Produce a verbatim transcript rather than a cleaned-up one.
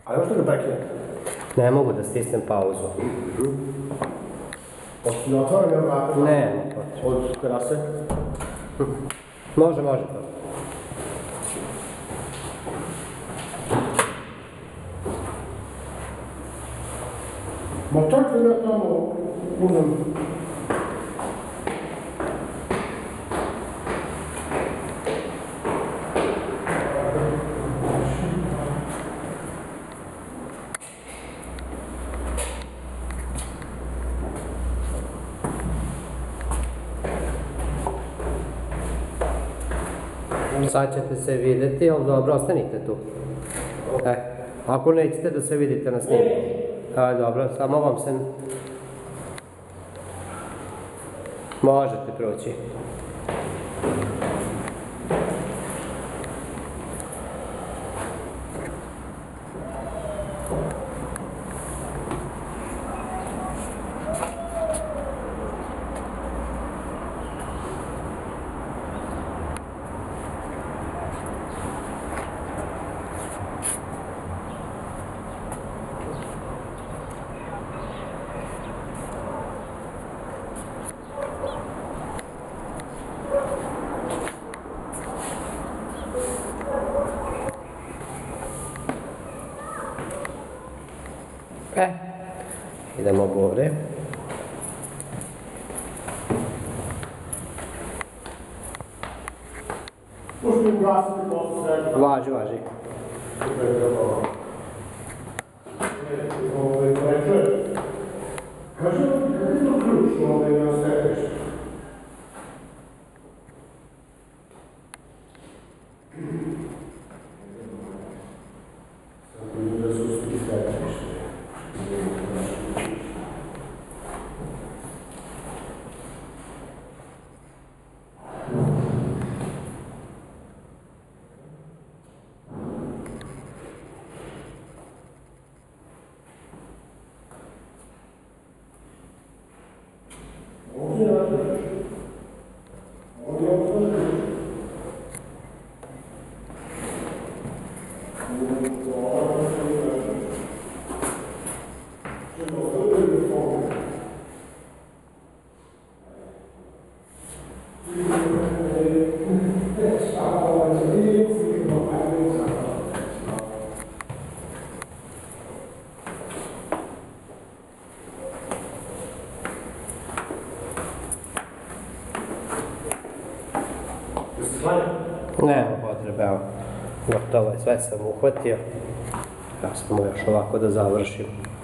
A još da ga prekinem? Ne mogu da stisnem pauzu. Hoću da otvaram jedno vrata? Ne. Od terase? Može, može to. Ma čekaj da ja tamo uzem. Sad ćete se vidjeti, ali dobro, ostanite tu. E, ako nećete da se vidite na snimku. E, dobro, samo vam se... Možete proći. E, idemo gore. Možete mi ugasiti posle svega? Važi, važi. Kaži vam, kada je to ključ na stepeništu? Ovdje je ključ. Ovdje je ključ. Nema potrebe, evo. Gotovo je, sve sam uhvatio. Ja samo još ovako da završim.